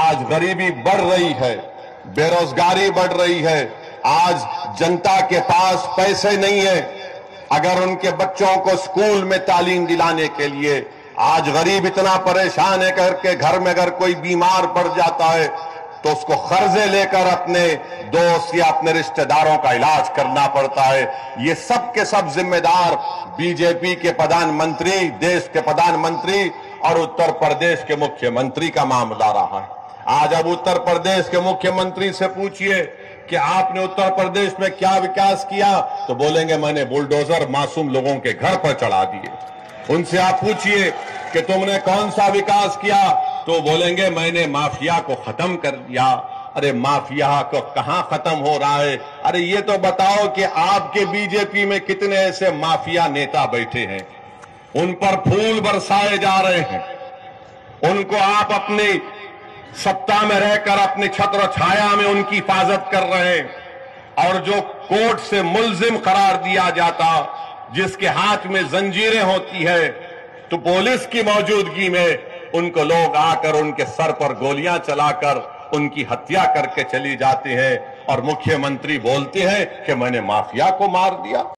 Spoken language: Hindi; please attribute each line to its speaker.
Speaker 1: आज गरीबी बढ़ रही है, बेरोजगारी बढ़ रही है। आज जनता के पास पैसे नहीं है अगर उनके बच्चों को स्कूल में तालीम दिलाने के लिए। आज गरीब इतना परेशान है करके घर में अगर कोई बीमार पड़ जाता है तो उसको कर्जे लेकर अपने दोस्त या अपने रिश्तेदारों का इलाज करना पड़ता है। ये सब के सब जिम्मेदार बीजेपी के प्रधानमंत्री, देश के प्रधानमंत्री और उत्तर प्रदेश के मुख्यमंत्री का मामला रहा है। आज अब उत्तर प्रदेश के मुख्यमंत्री से पूछिए कि आपने उत्तर प्रदेश में क्या विकास किया, तो बोलेंगे मैंने बुलडोजर मासूम लोगों के घर पर चढ़ा दिए। उनसे आप पूछिए कि तुमने कौन सा विकास किया, तो बोलेंगे मैंने माफिया को खत्म कर दिया। अरे माफिया को कहां खत्म हो रहा है? अरे ये तो बताओ कि आपके बीजेपी में कितने ऐसे माफिया नेता बैठे हैं, उन पर फूल बरसाए जा रहे हैं, उनको आप अपनी सत्ता में रहकर अपनी छत्र छाया में उनकी हिफाजत कर रहे हैं, और जो कोर्ट से मुल्जिम करार दिया जाता, जिसके हाथ में जंजीरें होती है, तो पुलिस की मौजूदगी में उनको लोग आकर उनके सर पर गोलियां चलाकर उनकी हत्या करके चली जाते हैं, और मुख्यमंत्री बोलते हैं कि मैंने माफिया को मार दिया।